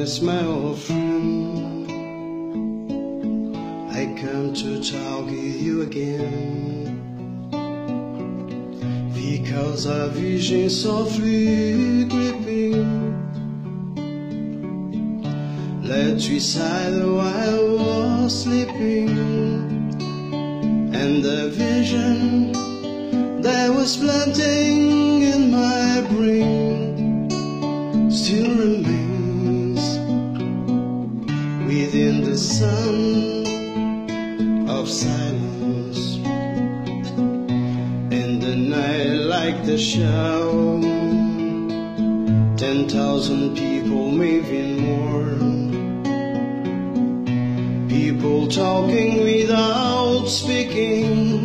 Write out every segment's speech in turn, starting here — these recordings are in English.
darkness, my old friend. I come to talk with you again, because a vision softly creeping led beside while I was sleeping, and the vision that was planting in my brain still remains within the sun of silence. In the night, like the shadow, 10,000 people, maybe more, people talking without speaking,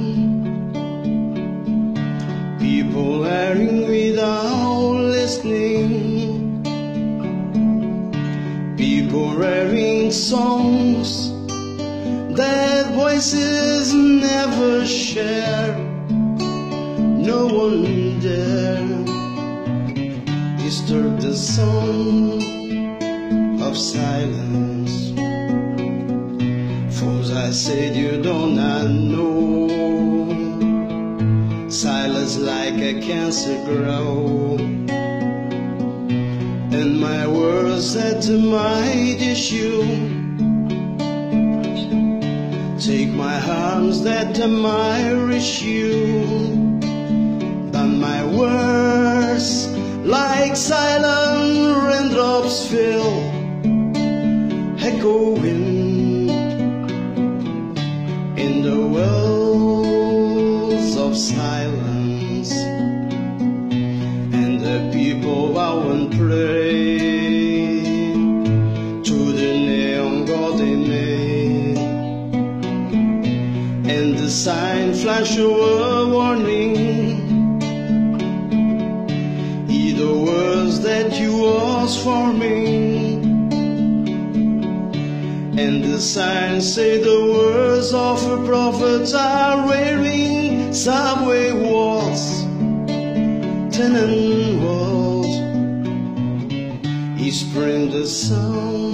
people hearing without listening, people hearing songs that voices never share. No one dare disturb the song of silence. For I said you do not know, silence like a cancer grow, and my words that might issue, take my arms that might reach you. But my words, like silent raindrops, fell echoing in the wells of silence, and the people bow and pray to the neon god they made, and the sign flash a warning, the words that you was forming, and the signs say the words of a prophet are wearing subway walls, tenant walls. He sprang the sound